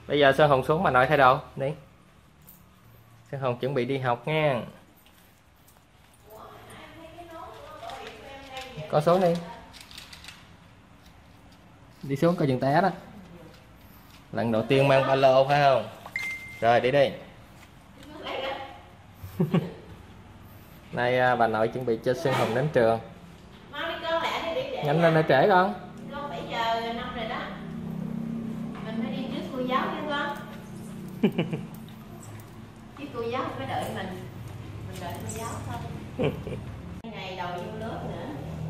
Bây giờ Sơn Hùng xuống bà nội thay đồ đi. Sơn Hùng chuẩn bị đi học nha. Con xuống đi. Đi xuống coi chừng té đó. Lần đầu tiên mang ba lô phải không? Rồi đi đi. Nay bà nội chuẩn bị cho Sơn Hùng đến trường. Nhanh lên để trễ con. 7 giờ 5 rồi đó. Mình phải đi trước cô giáo nha con. Chứ cô giáo phải đợi mình đợi cô giáo thôi. Ngày đầu vô lớp nữa.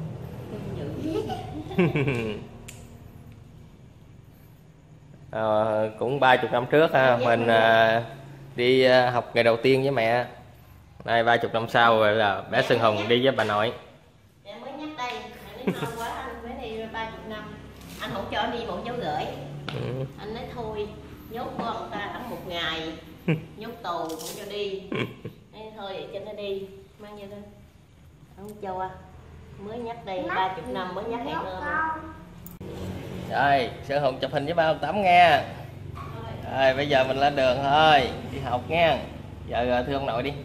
Cũng 30 năm trước ha, mình đi học ngày đầu tiên với mẹ. Nay 30 năm sau rồi là bé Sơn Hùng đi với bà nội. Em mới nhắc đây, anh nói quá anh mới đi 30 năm. Anh không cho anh đi 1 cháu gửi. Anh nói thôi, nhốt con người ta đóng 1 ngày, nhốt tù không cho đi. Nên thôi để cho nó đi, mang vô thôi. Không cho mới nhắc đây 30 năm mới nhắc hẹn nữa. Rồi, Sơn Hùng chụp hình với ba ông Tắm nha. Rồi, bây giờ mình lên đường thôi, đi học nha. Giờ thưa ông nội đi.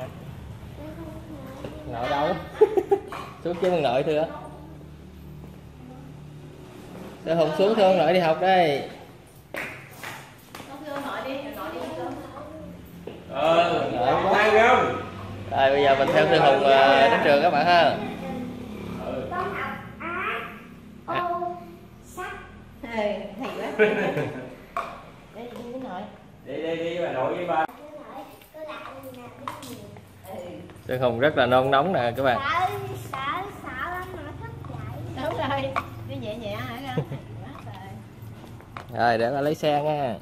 Nội đâu? Xuống chứ ông nội thưa. Sơn Hùng xuống thưa ông nội đi học đây. Thưa ông nội đi, nội đi con. Ngoan không? Rồi bây giờ mình theo Sơn Hùng đến trường các bạn ha. Thầy quá. Đây đi với nội. Đi bà nội với ba. Sơn Hùng rất là nôn nóng nè các bạn. Sợ lắm mà thức dậy. Đúng rồi. Đi nhẹ nhẹ hả con? Rồi để ba lấy xe nha.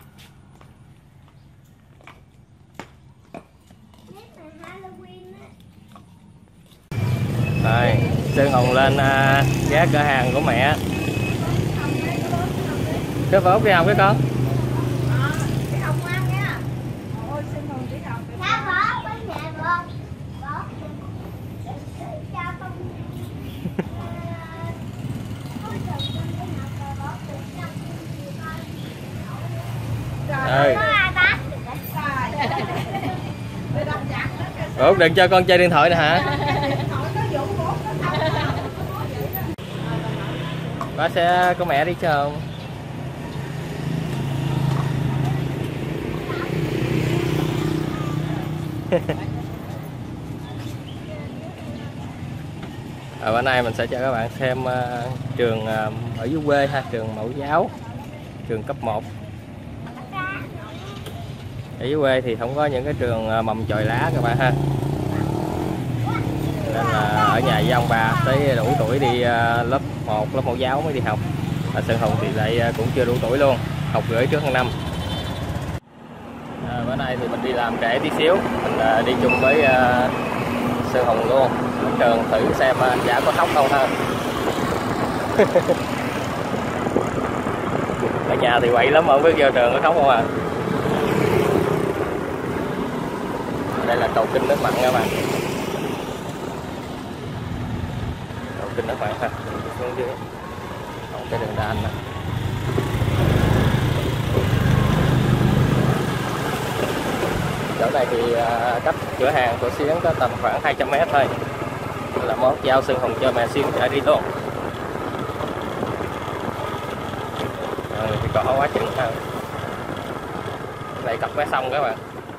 Rồi Sơn Hùng lên ghé cửa hàng của mẹ. Cái vốn đi học cái con. Đi học ngoan nha. Ôi xin mừng đi học. Sao bố với mẹ bố. Chào con. Rồi. Ủa đừng cho con chơi điện thoại nè hả? Có xe của mẹ đi chứ không? Bữa nay mình sẽ cho các bạn xem trường ở dưới quê ha, trường mẫu giáo, trường cấp 1. Ở dưới quê thì không có những cái trường mầm chồi lá các bạn ha. Nên là ở nhà với ông bà tới đủ tuổi đi lớp 1, lớp mẫu giáo mới đi học. Sơn Hùng thì lại cũng chưa đủ tuổi luôn, học gửi trước 1 năm. Bữa nay thì mình đi làm trễ tí xíu, mình đi chung với Sơn Hùng luôn. Ở trường thử xem anh Giả có khóc không ha. Ở nhà thì quậy lắm, không biết vô trường có khóc không à. Đây là cầu kinh nước mặn các bạn. Cầu kinh nước mặn ha, xuống dưới. Còn cái đường đan đó. Chỗ này thì cách cửa hàng của Xuyến có tầm khoảng 200 m thôi. Là mốt giao Sơn Hùng cho mẹ Xuyến chạy đi luôn. Thì có quá chừng ha. Đây cặp vé xong các bạn.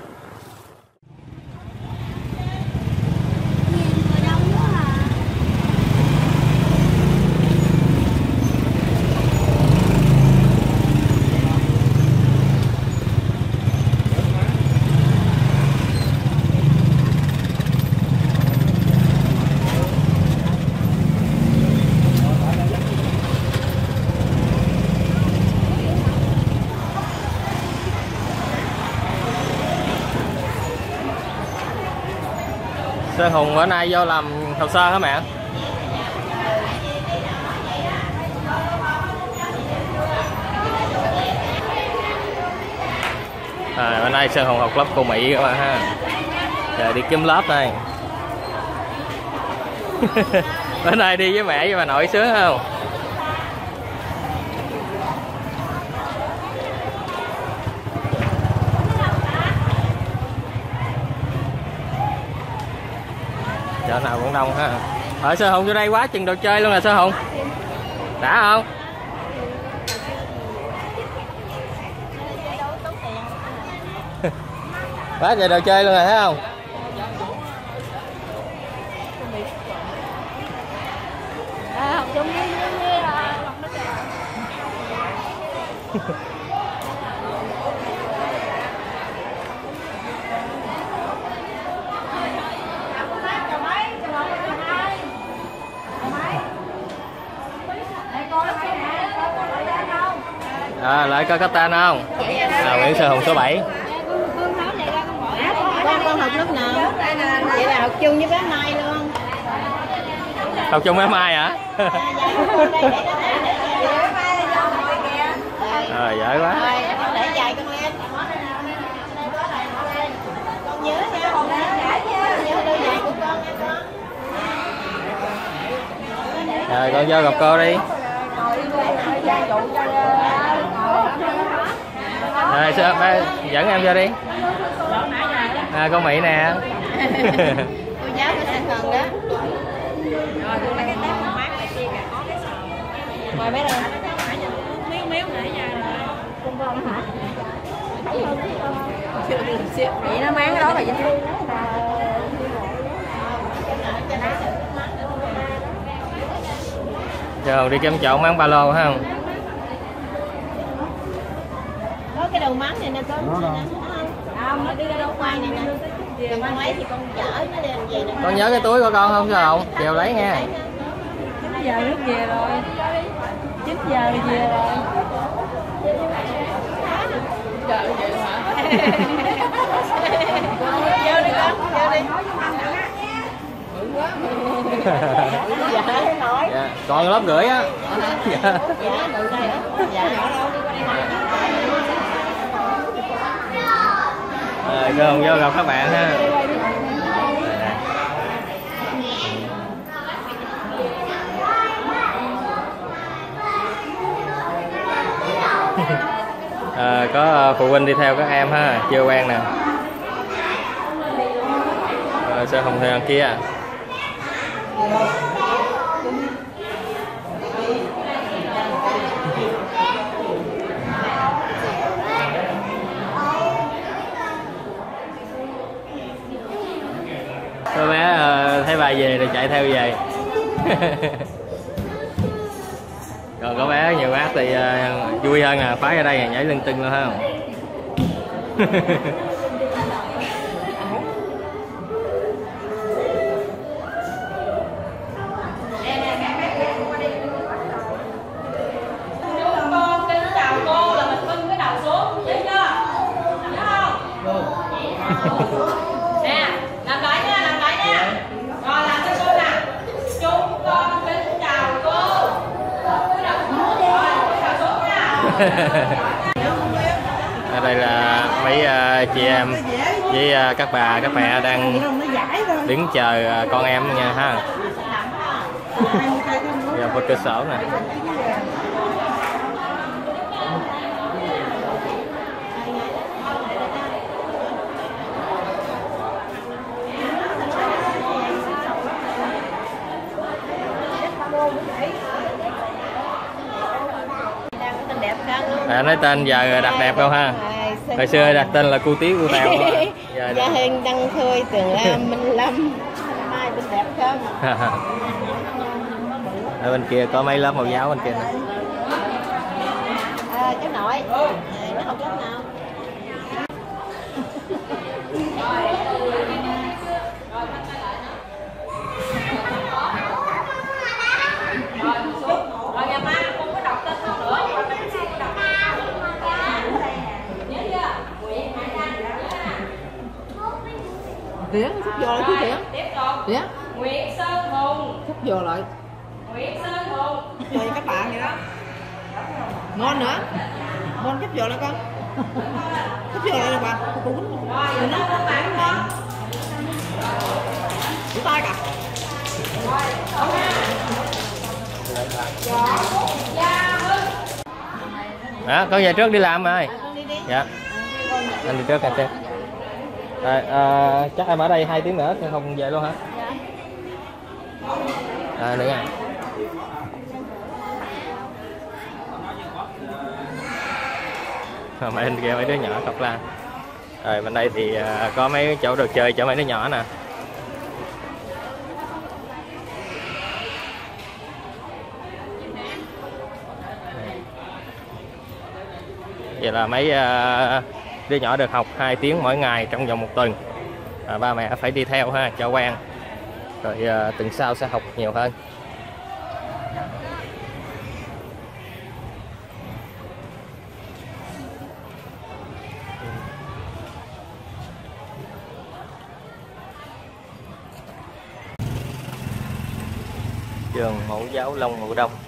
Sơn Hùng bữa nay vô làm hồ sơ hả mẹ? Bữa nay Sơn Hùng học lớp cô Mỹ các bạn ha. Giờ đi kiếm lớp đây. Bữa nay đi với mẹ với bà nội sướng không? chợ nào cũng đông ha. Ở Sơ Hùng vô đây quá chừng đồ chơi luôn là Sơ Hùng. Đã không? Quá trời đồ chơi luôn rồi thấy không? Học chung với Ngọc nó kìa. Lại coi Catan không? Nguyễn Sơ Hùng số 7. Con học lớp nào? Vậy là học chung với bé Mai luôn. Học chung bé Mai hả? Giỏi quá. Con để dài con lên. Con nhớ nha, con nhớ đôi giày của con nha con. Rồi con vô gặp cô đi. Rồi sao ba dẫn em vô đi. Con Mỹ nè. Cô giáo của Sài Gòn đó. Rồi tôi lấy cái tép mát này kia kìa, có cái sò. Mời bé lên. Miếng miếng để nhà rồi. Con con hả? Vậy nó máng cái đó là gì? Giờ đi kiếm chỗ bán ba lô ha không? Có cái đầu mắm này nè con. Không, nó đi ra đâu quay này nè. Đừng con lấy thì con chở nó lên về nè. Con nhớ cái túi của con không sao không? Chiều lấy nha. 9 giờ nước về rồi. 9 giờ về rồi. Trời vậy hả? Vô đi con, vô đi. Dạ, còn lớp rưỡi á. Dạ. Rồi cô Hùng vô gặp các bạn ha. Có phụ huynh đi theo các em ha, chưa quen nè. Sơ Hùng theo kia. Cô bé thấy bà về rồi chạy theo về. Còn có bé nhiều bác thì vui hơn nè, phái ở đây nhảy lưng tưng luôn không? Nè, làm lại nha. Rồi làm cho cô nè. Chúng con kính chào cô. Cúi đầu xuống nha. Ở đây là mấy chị em với các bà các mẹ đang đứng chờ con em nha ha. Giờ vô cửa sổ nè. Nói tên giờ đặt đẹp không ha? Hồi xưa đặt tên là Cu Tí Cu Tèo. Gia Hưng, Đăng Khôi, Tường Lam, Minh Lâm. Mai bên đẹp không? Ở bên kia có mấy lớp mẫu giáo bên kia nè. Cháu nội, nó học lớp nào? Rồi ngày mai con có đọc tên không nữa. Tiếng, sắp vô lại Tiếng. Tiếp tục. Tiếng. Nguyễn Sơn Hùng. Sắp vô lại. Nguyễn Sơn Hùng. Rồi các bạn vậy đó. Ngon nữa. Ngon sắp vô lại con. Sắp vô lại nè bà. Cô quýnh. Rồi, nó các bạn con. Chỉ tay cả. Đó, con về trước đi làm rồi. Dạ. Anh đi trước anh xem. Rồi, chắc em ở đây 2 tiếng nữa không về luôn hả? Nữa nha. Bên kia mấy đứa nhỏ khóc la. Rồi bên đây thì có mấy chỗ đồ chơi cho mấy đứa nhỏ nè. Vậy là mấy đứa nhỏ được học 2 tiếng mỗi ngày trong vòng 1 tuần. Ba mẹ phải đi theo ha, cho quen. Rồi tuần sau sẽ học nhiều hơn. Trường Mẫu giáo Long Hữu Đông.